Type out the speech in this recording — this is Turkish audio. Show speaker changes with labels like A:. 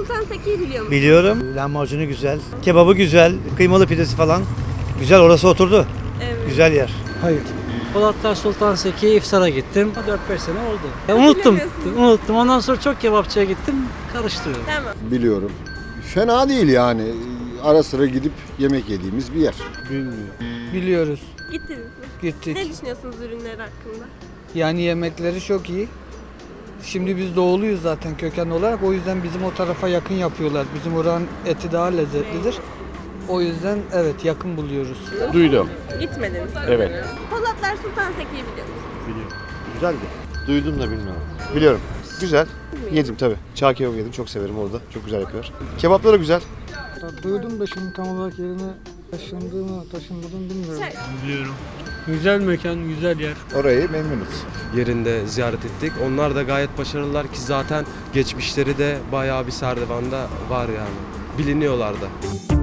A: Sultan Seki'yi biliyor musun?
B: Biliyorum. Lahmacunu güzel. Kebabı güzel. Kıymalı pidesi falan. Güzel, orası oturdu.
A: Evet.
B: Güzel yer.
C: Hayır.
D: Polatlar Sultan Seki'ye iftara gittim. 4-5 sene oldu. Unuttum. Ondan sonra çok kebapçıya gittim. Karıştırıyorum.
A: Tamam.
E: Biliyorum. Fena değil yani. Ara sıra gidip yemek yediğimiz bir yer.
C: Biliyoruz.
A: Gittiniz mi?
C: Gittik.
A: Ne düşünüyorsunuz ürünler hakkında?
C: Yani yemekleri çok iyi. Şimdi biz doğuluyuz zaten kökenli olarak. O yüzden bizim o tarafa yakın yapıyorlar. Bizim oranın eti daha lezzetlidir. O yüzden evet yakın buluyoruz.
F: Duydum.
A: Gitmediniz.
F: Evet.
A: Polatlar Sultan Seki'yi biliyor musunuz?
G: Biliyorum. Güzeldi. Duydum da bilmiyorum. Biliyorum. Güzel. Yedim tabii. Çağ kebabı yedim. Çok severim orada. Çok güzel yapıyor. Kebapları güzel.
C: Duydum da şimdi tam olarak yerine taşındığımı bilmiyorum.
H: Biliyorum. Güzel mekan, güzel yer.
E: Orayı memnunuz.
I: Yerinde ziyaret ettik. Onlar da gayet başarılılar ki zaten geçmişleri de bayağı bir Serdivan'da var yani. Biliniyorlar da.